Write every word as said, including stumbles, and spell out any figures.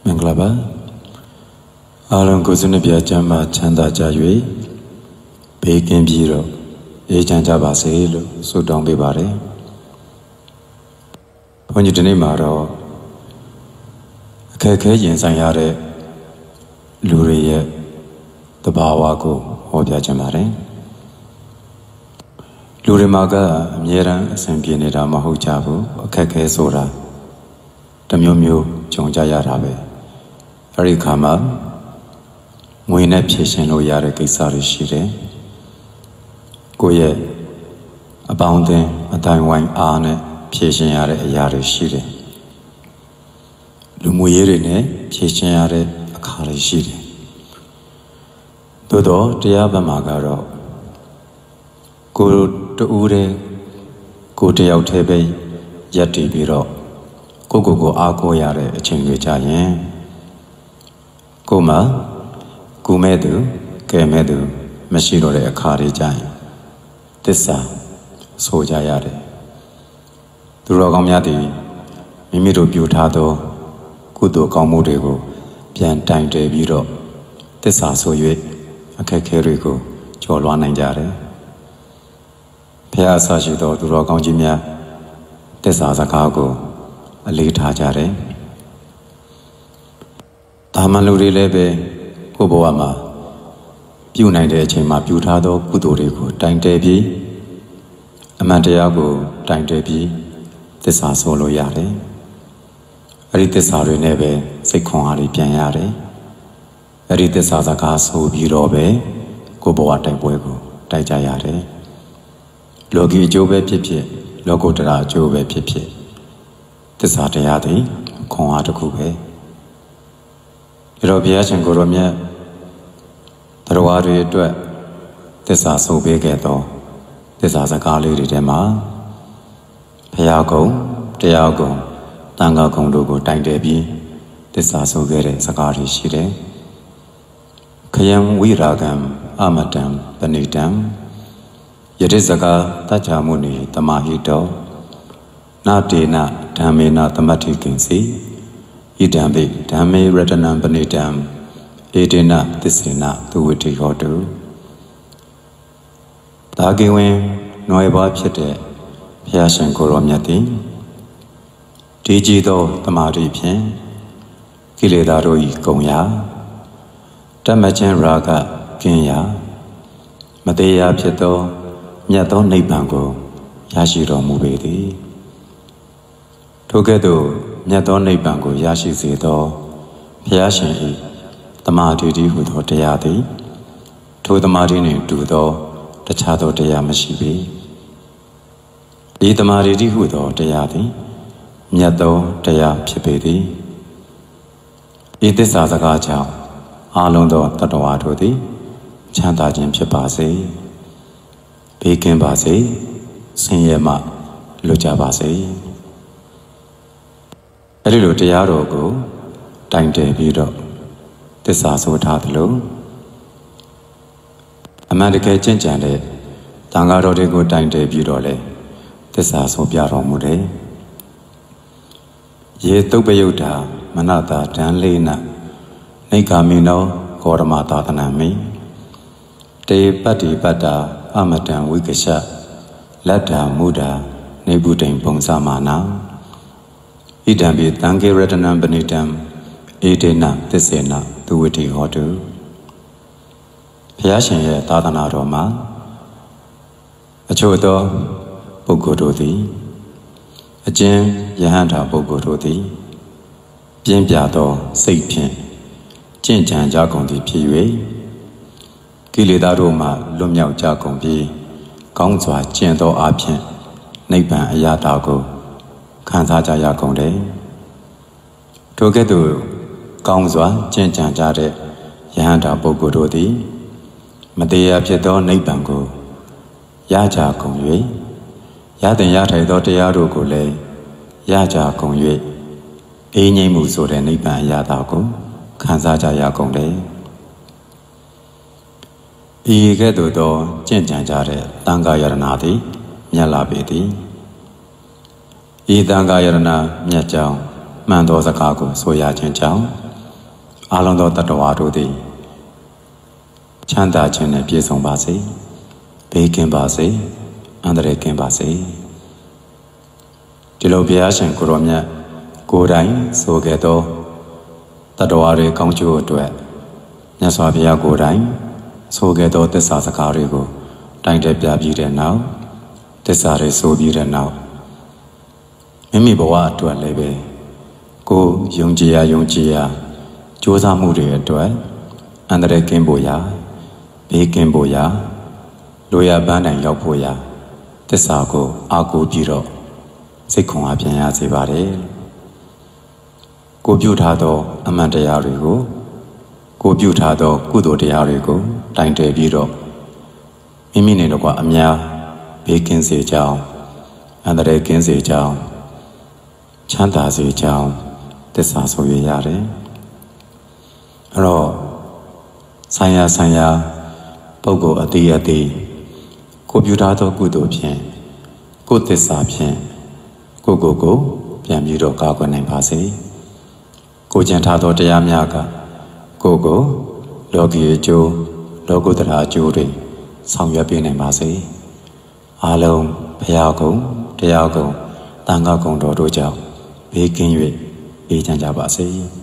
မင်္ဂလာပါအားလုံးကိုယ်စနစ်ပြချမ်းသာချမ်းသာကြ၍ဘေးကင်းပြီးတော့အေးချမ်းကြပါစေလို့ဆုတောင်းပေးပါတယ်ဘုန်းကြီးဒီနေ့မှာတော့အခက်အခဲရင်ဆိုင်ရတဲ့လူတွေရဲ့သဘာဝကိုဟောပြချင်ပါတယ်လူတွေမှာကအမြဲတမ်းအဆင်ပြေနေတာမဟုတ်ကြဘူးအခက်အခဲဆိုတာတစ်မျိုးမျိုးကြုံကြရတာပဲအဲ့ဒီခါမှာငွေနဲ့ဖြည့်ရှင်လို့ရတဲ့ကိစ္စတွေရှိတယ်ကိုယ့်ရဲ့အပေါင်းအသင်းအတိုင်းဝိုင်းအားနဲ့ဖြည့်ရှင်ရတဲ့အရာတွေရှိတယ်လူမှုရေးတွေနဲ့ဖြည့်ရှင်ရတဲ့အခါတွေရှိတယ်သို့တော့တရားဘက်မှာကတော့ကိုယ်တူးတဲ့ကိုယ်တယောက်တည်းပဲရပ်တည်ပြီးတော့ကိုယ့်ကိုယ်ကိုအားကိုးရတဲ့အချိန်တွေကြရင်ကိုယ်မှာကူမဲ့သူကဲမဲ့သူမရှိတော့တဲ့အခါတွေကြရင်သစ္စာဆိုကြရတယ်သူတော်ကောင်းများသည်မိမိတို့ပြုထားသောကုသိုလ်ကောင်းမှုတွေကိုပြန်တိုင်တယ်ပြီးတော့သစ္စာဆို၍အခက်အခဲတွေကိုကျော်လွှားနိုင်ကြတယ်ဘုရားအစရှိသောသူတော်ကောင်းကြီးများသစ္စာစကားကိုအလေးထားကြတယ်တာမန်လူတွေလည်းပဲကိုယ့်ဘဝမှာပြုနိုင်တဲ့အချိန်မှာပြုထားသောကုသိုလ်တွေကိုတိုင်တယ်ပြီးအမှန်တရားကိုတိုင်တယ်ပြီးသစ္စာဆိုလို့ရတယ်အဲ့ဒီသစ္စာတွေနဲ့ပဲစိတ်ခွန်အားတွေပြန်ရတယ်အဲ့ဒီသစ္စာစကားဆိုပြီးတော့ပဲကိုယ့်ဘဝတိုင်ပွဲကိုတိုက်ကြရတယ်လောကီအကျိုးပဲဖြစ်ဖြစ်လောကုတ္တရာအကျိုးပဲဖြစ်ဖြစ်သစ္စာတရားသည်ခွန်အားတစ်ခုပဲဒါတော့ဘုရားရှင်ကိုယ်တော်မြတ်တရားတွေအတွက်သစ္စာဆိုပေးခဲ့သောသစ္စာစကားလေးတွေထဲမှာဘုရားကုံတရားကုံတန်ခါကုံတို့ကိုတိုင်တယ်ပြီးသစ္စာဆိုခဲ့တဲ့စကားတွေရှိတယ်ခယံဝိရာဂံအမတံပဏိတံယတိစကားတัจ जा မှုနေတမဟိတောနာတေနဓမ္မေနသမတ္ထိကင်စီဣဒံပိဓမ္မေရတနံပဏိတံဧတေနသစ္စေနသူဝိတိဟောတုဒါကိဝင်နွယ်ပွားဖြစ်တဲ့ဘုရားရှင်ကိုယ်တော်မြတ်သည်ဒီကြည်သောတမာတိဖြင့်ကိလေသာတို့၏ကုံရာတမချင်းရာဂကင်းရာမတရားဖြစ်သောမြတ်သောနိဗ္ဗာန်ကိုရရှိတော်မူပေသည်ထိုကဲ့သို့မြတ်သောနိဗ္ဗာန်ကိုရရှိစေသောဘုရားရှင်၏တမာတိတည်းဟူသောတရားသည်ထိုတမာတိနှင့်တူသောတခြားသောတရားမရှိပေဤတမာတိတည်းဟူသောတရားသည်မြတ်သောတရားဖြစ်ပေသည်ဤသစ္စာစကားကြောင့်အာလုံးသောတတ္တဝါတို့သည်ချမ်းသာခြင်းဖြစ်ပါစေဘေးကင်းပါစေဆင်းရဲမှလွတ်ကြပါစေအဲ့ဒီလိုတရားတော်ကိုတိုင်တယ်ပြီးတော့သစ္စာဆိုထားသလိုအမှန်တကယ်ကျင့်ကြံတဲ့သံဃာတော်တွေကိုတိုင်တယ်ပြီးတော့လေသစ္စာဆိုပြတော်မူတယ်ယေတုပ္ပယုတ်တာမနတာဒံလေးနနိဂာမိနောဂေါရမသာသနာမိတေပတ္တိပတ္တာအမတံဝိကရှလတ္တာမုဒ္ဒာနေဗုတိံပုံစမာနာဣဒံပိသံဃေရတနံပဏိတံဧတေနသစ္စေနသူဝိတိဟောတုဘုရားရှင်ရဲ့သာသနာတော်မှာအချို့သောပုဂ္ဂိုလ်တို့သည်အကျဉ်းယဟန္တာပုဂ္ဂိုလ်တို့သည်ပြင်းပြသောစိတ်ဖြင့်ကျင့်ကြံကြကုန်သည်ဖြစ်၍ကိလေသာတို့မှလွတ်မြောက်ကြကုန်ပြီးကောင်းစွာကျင့်သောအဖြစ်နိဗ္ဗာန်အရာတာကိုခံစားကြရကုန်တယ်ထိုကဲ့သို့ကောင်းစွာကျင့်ကြံကြတဲ့ယဟန္တာပုဂ္ဂိုလ်တို့သည်မတရားဖြစ်သောနိဗ္ဗာန်ကိုရကြကုန်၍ရတဲ့ရထိုင်သောတရားတို့ကိုလည်းရကြကုန်၍အေးငြိမ်းမှုဆိုတဲ့နိဗ္ဗာန်အရာတာကိုခံစားကြရကုန်တယ်ဤကဲ့သို့သောကျင့်ကြံကြတဲ့သံဃာယရဏသည်မြတ်လာပေသည်ဤသံဃာယရဏမြတ်ကြောင့်မှန်သောစကားကိုဆိုရခြင်းကြောင့်အာလုံးသောတတ္တဝါတို့သည်ချမ်းသာခြင်းနှင့်ပြည့်စုံပါစေဘေးကင်းပါစေအန္တရာယ်ကင်းပါစေဒီလိုဘုရားရှင်ကိုရောမြတ်ကိုယ်တိုင်ဆိုခဲ့သောတတ္တဝါတွေကောင်းကျိုးအတွက်မြတ်စွာဘုရားကိုယ်တိုင်ဆိုခဲ့သောသစ္စာစကားတွေကိုတိုင်တက်ပြပြီးတဲ့နောက်သစ္စာတွေဆိုပြီးတဲ့နောက်မိမိဘဝအတွက်လည်းပဲကိုယုံကြည်ရာယုံကြည်ရာကြိုးစားမှုတွေအတွက်အန္တရာယ်ကင်းဖို့ရာဘေးကင်းဖို့ရာလိုရာပန်းတိုင်ရောက်ဖို့ရာသစ္စာကိုအားကိုးပြီးတော့စိတ်ခွန်အားပြန်ရစေပါတယ်ကိုပြုထားသောအမှန်တရားတွေကိုကိုပြုထားသောကုသိုလ်တရားတွေကိုတိုင်တည်ပြီးတော့မိမိနဲ့တော့ကအများဘေးကင်းစေကြောင်းအန္တရာယ်ကင်းစေကြောင်းချမ်းသာစေကြောင်းသစ္စာဆိုရရတယ်အဲ့တော့ဆိုင်ရာဆိုင်ရာပုဂ္ဂိုလ်အသေးအသေးကိုပြုထားသောကုသိုလ်ဖြင့်ကိုသစ္စာဖြင့်ကိုကိုကိုပြန်ပြီးတော့ကာကွယ်နိုင်ပါစေကိုကျင့်ထားသောတရားများကကိုကိုလောကီအကျိုးလောကုတ္တရာအကျိုးတွေဆောင်ရွက်ပေးနိုင်ပါစေအားလုံးဘုရားကုံတရားကုံသံဃာကုံတော်တို့ကြောင့်ဘေးကင်း၍အေးချမ်းကြပါစေ